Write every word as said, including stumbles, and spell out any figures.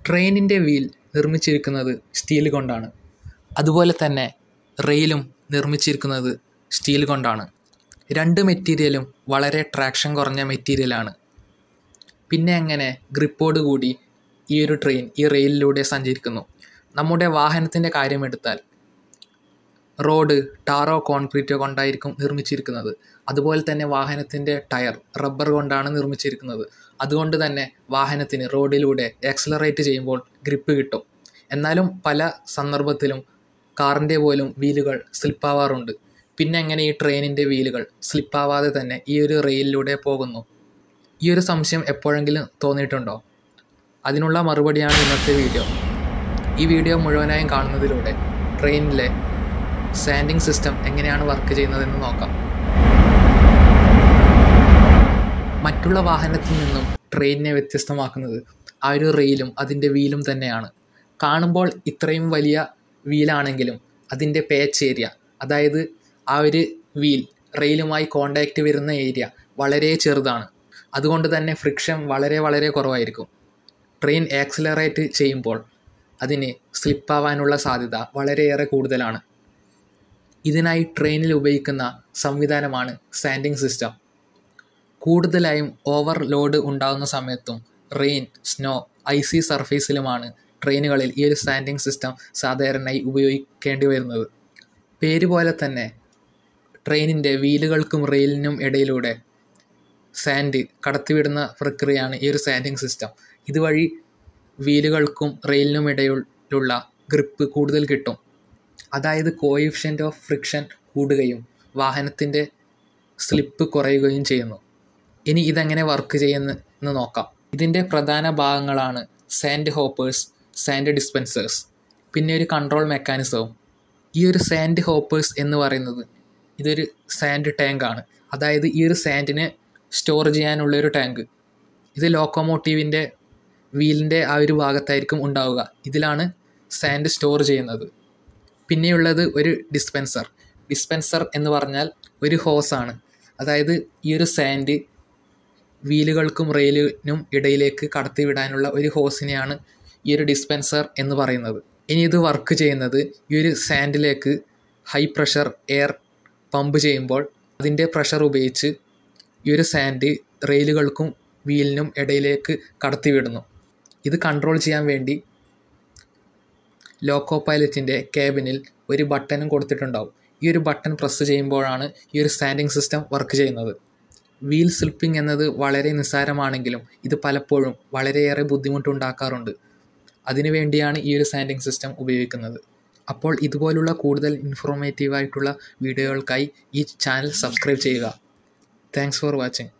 ട്രെയിനിൻ്റെ വീൽ നിർമ്മിച്ചിരിക്കുന്നത് സ്റ്റീൽ കൊണ്ടാണ്. അതുപോലെ തന്നെ റെയിലും നിർമ്മിച്ചിരിക്കുന്നത് സ്റ്റീൽ കൊണ്ടാണ്. രണ്ട് മെറ്റീരിയലും വളരെ ട്രാക്ഷൻ കുറഞ്ഞ മെറ്റീരിയലാണ്. പിന്നെ എങ്ങനെ ഗ്രിപ്പോട് കൂടി ഈ ഒരു ട്രെയിൻ ഈ റെയിലിലൂടെ സഞ്ചരിക്കുന്നു? നമ്മുടെ വാഹനത്തിൻ്റെ കാര്യമെടുത്താൽ റോഡ് ടാറോ കോൺക്രീറ്റോ കൊണ്ടായിരിക്കും നിർമ്മിച്ചിരിക്കുന്നത്. അതുപോലെ തന്നെ വാഹനത്തിൻ്റെ ടയർ റബ്ബർ കൊണ്ടാണ് നിർമ്മിച്ചിരിക്കുന്നത്. അതുകൊണ്ട് തന്നെ വാഹനത്തിന് റോഡിലൂടെ ആക്സിലറേറ്റ് ചെയ്യുമ്പോൾ ഗ്രിപ്പ് കിട്ടും. എന്നാലും പല സന്ദർഭത്തിലും കാറിൻ്റെ പോലും വീലുകൾ സ്ലിപ്പാവാറുണ്ട്. പിന്നെ എങ്ങനെ ഈ ട്രെയിനിൻ്റെ വീലുകൾ സ്ലിപ്പാവാതെ തന്നെ ഈ ഒരു റെയിലിലൂടെ പോകുന്നു? ഈ ഒരു സംശയം എപ്പോഴെങ്കിലും തോന്നിയിട്ടുണ്ടോ? അതിനുള്ള മറുപടിയാണ് ഇന്നത്തെ വീഡിയോ. ഈ വീഡിയോ മുഴുവനായും കാണുന്നതിലൂടെ ട്രെയിനിലെ സാൻഡിങ് സിസ്റ്റം എങ്ങനെയാണ് വർക്ക് ചെയ്യുന്നതെന്ന് നോക്കാം. മറ്റുള്ള വാഹനത്തിൽ നിന്നും ട്രെയിനിനെ വ്യത്യസ്തമാക്കുന്നത് ആ ഒരു റെയിലും അതിൻ്റെ വീലും തന്നെയാണ്. കാണുമ്പോൾ ഇത്രയും വലിയ വീലാണെങ്കിലും അതിൻ്റെ പേച്ച് ഏരിയ, അതായത് ആ ഒരു വീൽ റെയിലുമായി കോണ്ടാക്റ്റ് വരുന്ന ഏരിയ വളരെ ചെറുതാണ്. അതുകൊണ്ട് തന്നെ ഫ്രിക്ഷൻ വളരെ വളരെ കുറവായിരിക്കും. ട്രെയിൻ ആക്സിലറേറ്റ് ചെയ്യുമ്പോൾ അതിന് സ്ലിപ്പാവാനുള്ള സാധ്യത വളരെയേറെ കൂടുതലാണ്. ഇതിനായി ട്രെയിനിൽ ഉപയോഗിക്കുന്ന സംവിധാനമാണ് സാൻഡിങ് സിസ്റ്റം. കൂടുതലായും ഓവർലോഡ് ഉണ്ടാകുന്ന സമയത്തും റെയിൻ, സ്നോ, ഐസി സർഫേസിലുമാണ് ട്രെയിനുകളിൽ ഈ ഒരു സാൻഡിങ് സിസ്റ്റം സാധാരണയായി ഉപയോഗിക്കേണ്ടി വരുന്നത്. പേര് പോലെ തന്നെ ട്രെയിനിൻ്റെ വീലുകൾക്കും റെയിലിനും ഇടയിലൂടെ സാൻഡ് കടത്തിവിടുന്ന പ്രക്രിയയാണ് ഈ ഒരു സാൻഡിങ് സിസ്റ്റം. ഇതുവഴി വീലുകൾക്കും റെയിലിനും ഇടയിലുള്ള ഗ്രിപ്പ് കൂടുതൽ കിട്ടും. അതായത് കോഎഫിഷ്യൻ്റ് ഓഫ് ഫ്രിക്ഷൻ കൂടുകയും വാഹനത്തിൻ്റെ സ്ലിപ്പ് കുറയുകയും ചെയ്യുന്നു. ഇനി ഇതെങ്ങനെ വർക്ക് ചെയ്യുമെന്ന് നോക്കാം. ഇതിൻ്റെ പ്രധാന ഭാഗങ്ങളാണ് സാൻഡ് ഹോപ്പേഴ്സ്, സാൻഡ് ഡിസ്പെൻസേഴ്സ്, പിന്നെ ഒരു കൺട്രോൾ മെക്കാനിസവും. ഈ ഒരു സാൻഡ് ഹോപ്പേഴ്സ് എന്ന് പറയുന്നത് ഇതൊരു സാൻഡ് ടാങ്കാണ്. അതായത് ഈ ഒരു സാൻഡിനെ സ്റ്റോർ ചെയ്യാനുള്ളൊരു ടാങ്ക്. ഇത് ലോക്കോമോട്ടീവിൻ്റെ വീലിൻ്റെ ആ ഒരു ഭാഗത്തായിരിക്കും ഉണ്ടാവുക. ഇതിലാണ് സാൻഡ് സ്റ്റോർ ചെയ്യുന്നത്. പിന്നെയുള്ളത് ഒരു ഡിസ്പെൻസർ. ഡിസ്പെൻസർ എന്ന് പറഞ്ഞാൽ ഒരു ഹോസാണ്. അതായത് ഈ ഒരു സാൻഡ് വീലുകൾക്കും റെയിലിനും ഇടയിലേക്ക് കടത്തിവിടാനുള്ള ഒരു ഹോസിനെയാണ് ഈ ഒരു ഡിസ്പെൻസർ എന്ന് പറയുന്നത്. ഇനി ഇത് വർക്ക് ചെയ്യുന്നത് ഈ ഒരു സാൻഡിലേക്ക് ഹൈ പ്രഷർ എയർ പമ്പ് ചെയ്യുമ്പോൾ അതിൻ്റെ പ്രഷർ ഉപയോഗിച്ച് ഈ ഒരു സാൻഡ് റെയിലുകൾക്കും വീലിനും ഇടയിലേക്ക് കടത്തിവിടുന്നു. ഇത് കൺട്രോൾ ചെയ്യാൻ വേണ്ടി ലോക്കോ പൈലറ്റിൻ്റെ ക്യാബിനിൽ ഒരു ബട്ടണും കൊടുത്തിട്ടുണ്ടാവും. ഈ ഒരു ബട്ടൺ പ്രസ് ചെയ്യുമ്പോഴാണ് ഈ ഒരു സാൻഡിങ് സിസ്റ്റം വർക്ക് ചെയ്യുന്നത്. വീൽ സ്ലിപ്പിംഗ് എന്നത് വളരെ നിസ്സാരമാണെങ്കിലും ഇത് പലപ്പോഴും വളരെയേറെ ബുദ്ധിമുട്ടുണ്ടാക്കാറുണ്ട്. അതിനുവേണ്ടിയാണ് ഈ ഒരു സാൻഡിങ് സിസ്റ്റം ഉപയോഗിക്കുന്നത്. അപ്പോൾ ഇതുപോലുള്ള കൂടുതൽ ഇൻഫോർമേറ്റീവായിട്ടുള്ള വീഡിയോകൾക്കായി ഈ ചാനൽ സബ്സ്ക്രൈബ് ചെയ്യുക. Thanks for watching.